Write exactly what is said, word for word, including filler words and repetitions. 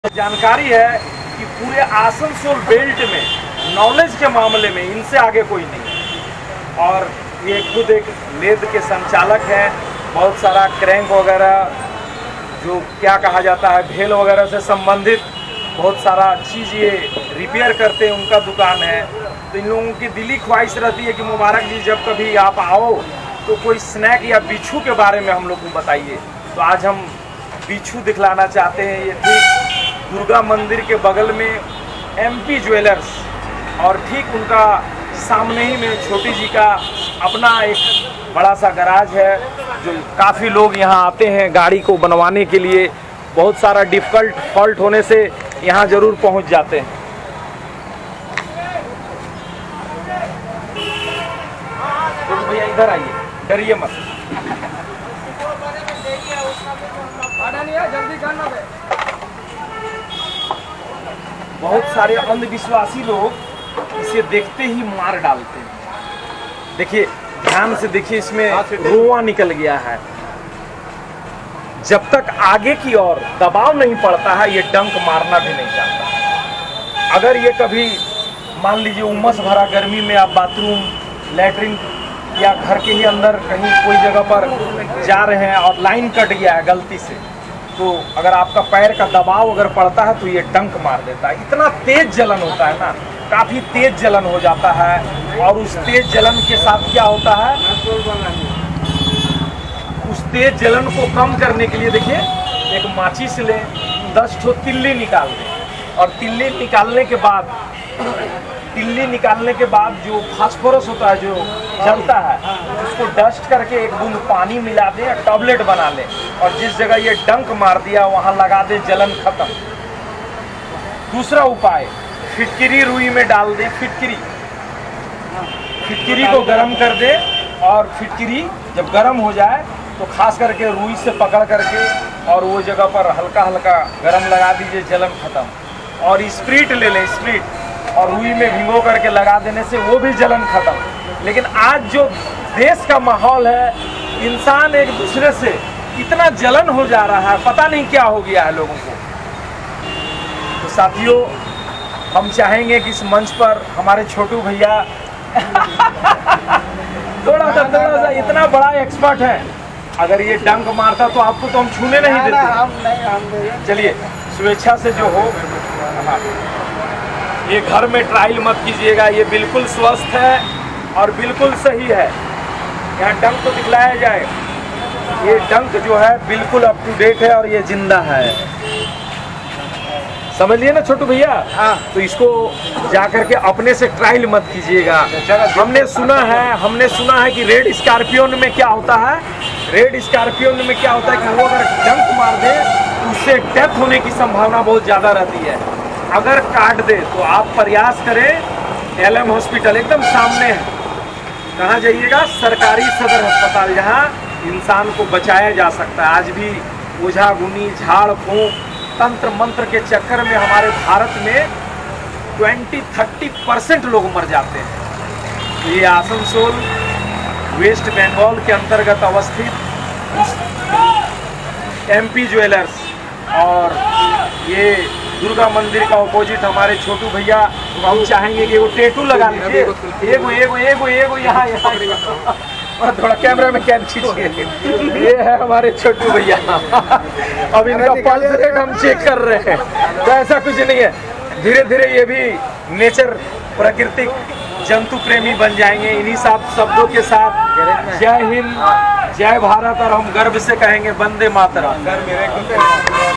जानकारी है कि पूरे आसनसोल बेल्ट में नॉलेज के मामले में इनसे आगे कोई नहीं है। और ये खुद एक लेद के संचालक हैं। बहुत सारा क्रैंक वगैरह जो क्या कहा जाता है भेल वगैरह से संबंधित बहुत सारा चीज़ ये रिपेयर करते हैं, उनका दुकान है। तो इन लोगों की दिली ख्वाहिश रहती है कि मुबारक जी जब कभी आप आओ तो कोई स्नैक या बिच्छू के बारे में हम लोग को बताइए। तो आज हम बिच्छू दिखलाना चाहते हैं। ये ठीक दुर्गा मंदिर के बगल में एमपी ज्वेलर्स और ठीक उनका सामने ही में छोटी जी का अपना एक बड़ा सा गराज है जो काफ़ी लोग यहाँ आते हैं गाड़ी को बनवाने के लिए। बहुत सारा डिफ़िकल्ट फॉल्ट होने से यहाँ ज़रूर पहुँच जाते हैं। तो भैया इधर आइए, डरिए मत। बहुत सारे अंधविश्वासी लोग इसे देखते ही मार डालते हैं। देखिए ध्यान से देखिए, इसमें रोआ निकल गया है। जब तक आगे की ओर दबाव नहीं पड़ता है ये डंक मारना भी नहीं चाहता। अगर ये कभी मान लीजिए उमस भरा गर्मी में आप बाथरूम लैट्रिन या घर के ही अंदर कहीं कोई जगह पर जा रहे हैं और लाइन कट गया है गलती से, तो अगर आपका पैर का दबाव अगर पड़ता है तो ये डंक मार देता है। इतना तेज जलन होता है ना, काफ़ी तेज जलन हो जाता है। और उस तेज जलन के साथ क्या होता है, उस तेज जलन को कम करने के लिए देखिए एक माचिस लें, दस ठो तिल्ली निकाल दें और तिल्ली निकालने के बाद तिल्ली निकालने के बाद जो फास्फोरस होता है जो जलता है उसको डस्ट करके एक बूंद पानी मिला दें या टैबलेट बना लें और जिस जगह ये डंक मार दिया वहाँ लगा दें, जलन खत्म। दूसरा उपाय, फिटकिरी रुई में डाल दें। फिटकिरी फिटकिरी को गर्म कर दें और फिटकिरी जब गर्म हो जाए तो खास करके रुई से पकड़ करके और वो जगह पर हल्का हल्का गर्म लगा दीजिए, जलन खत्म। और स्प्रीट ले लें, स्प्रीट और रुई में भिगो करके लगा देने से वो भी जलन खत्म। लेकिन आज जो देश का माहौल है, इंसान एक दूसरे से इतना जलन हो जा रहा है, पता नहीं क्या हो गया है लोगों को। तो साथियों, हम चाहेंगे कि इस मंच पर हमारे छोटू भैया थोड़ा सा थोड़ा सा इतना बड़ा एक्सपर्ट है, अगर ये डंक मारता तो आपको तो हम छूने नहीं देते। चलिए स्वेच्छा से जो हो। हाँ, ये घर में ट्रायल मत कीजिएगा, ये बिल्कुल स्वस्थ है और बिल्कुल सही है। यहाँ डंक तो दिखलाया जाए, ये डंक जो है बिल्कुल अप टू डेट है और ये जिंदा है। समझ लिए ना छोटू भैया? हाँ। तो इसको जाकर के अपने से ट्रायल मत कीजिएगा। हमने सुना है हमने सुना है कि रेड स्कॉर्पियन में क्या होता है, रेड स्कॉर्पियन में क्या होता है कि वो अगर डंक मार दे तो उससे डेथ होने की संभावना बहुत ज़्यादा रहती है। अगर काट दे तो आप प्रयास करें, एल एम हॉस्पिटल एकदम सामने है, कहाँ जाइएगा, सरकारी सदर अस्पताल, जहाँ इंसान को बचाया जा सकता है। आज भी ओझा गुनी झाड़ फूंक तंत्र मंत्र के चक्कर में हमारे भारत में बीस तीस परसेंट लोग मर जाते हैं। तो ये आसनसोल वेस्ट बंगाल के अंतर्गत अवस्थित एमपी ज्वेलर्स और ये दुर्गा मंदिर का ऑपोजिट हमारे छोटू भैया, हम चाहेंगे कि वो टैटू लगा लीजिए। एगो एगो एगो एगो यहाँ यहाँ और थोड़ा कैमरा में कैद खींचिए। ये है हमारे छोटू भैया। अब इनका पल्स रेट हम चेक कर रहे हैं, तो ऐसा कुछ नहीं है। धीरे धीरे ये भी नेचर प्राकृतिक जंतु प्रेमी बन जाएंगे। इन्हीं सब शब्दों के साथ जय हिंद, जय भारत और हम गर्व से कहेंगे वंदे मातरम।